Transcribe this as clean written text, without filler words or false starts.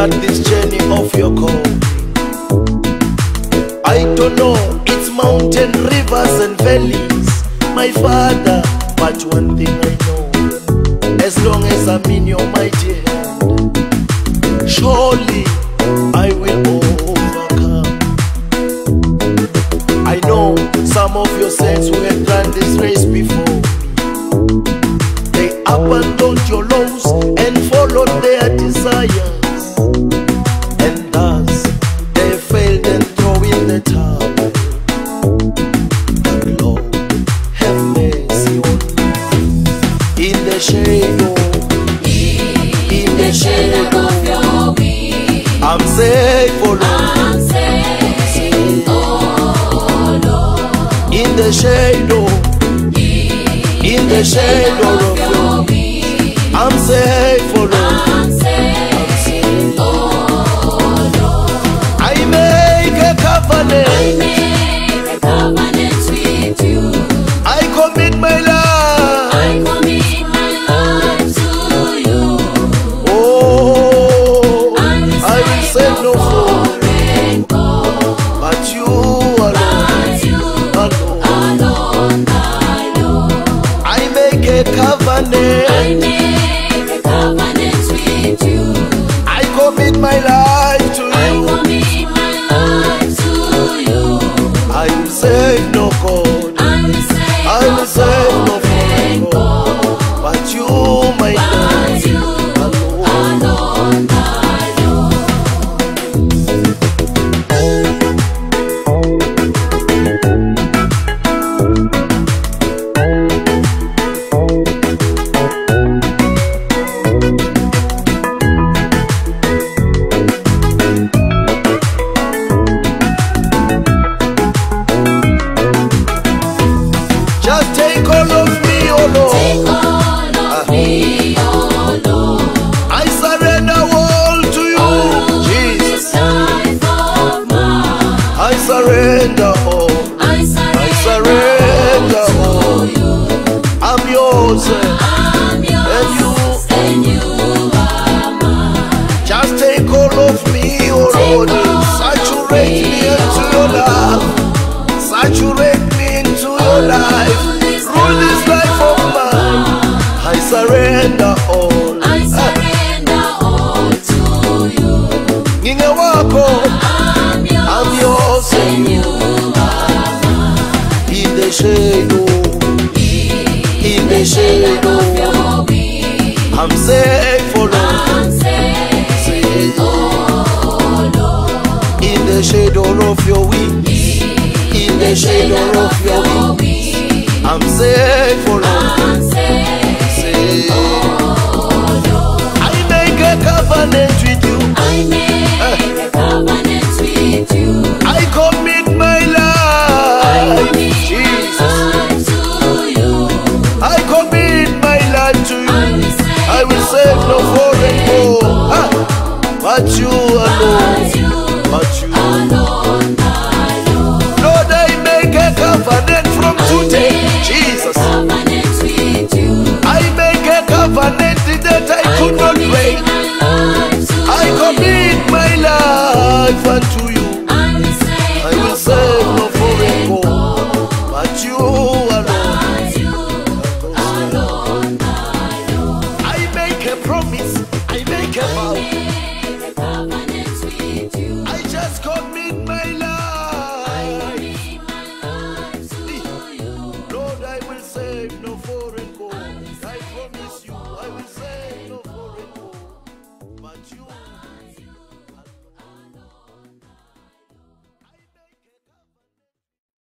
start this journey of your call. I don't know, it's mountain, rivers and valleys, my Father, but one thing I know, as long as I'm in your mighty hand, surely I will overcome. I know some of your saints who had run this race before me, they abandoned your laws and followed their desires, and thus they failed and threw in the towel. But Lord, have mercy on me. In the shade of your wings, I'm safe, oh Lord. I'm safe, oh Lord. In the shade of your wings, I'm safe, oh Lord. I'm safe, oh Lord. I make a covenant. I make a covenant with you. I commit my life. I commit my life to you. Oh, I will say no fool, forever. but you alone. I make a covenant. I make a covenant with you. I commit my life to I you. commit my life to you. I will save no God. I will save no foreign God, but you, my Lord, alone, my Lord. Just take all of me, oh Lord. Take all of me, oh Lord. I surrender all to you, Jesus. Life of mine. I surrender all. I surrender to you. I'm yours, I'm yours, and you are mine. just take all of me, oh Lord. Saturate me into your love. Saturate me into your life. Rule this life of mine. I surrender all. I surrender all to you. Ninge wako, I'm I'm yours, and you are mine. in the shade Shade of your wings, I'm safe, oh Lord. I'm safe, oh Lord. In the shadow of your wings, in the shadow of your wings, I'm safe, oh Lord. I'm safe, oh Lord. I make a covenant with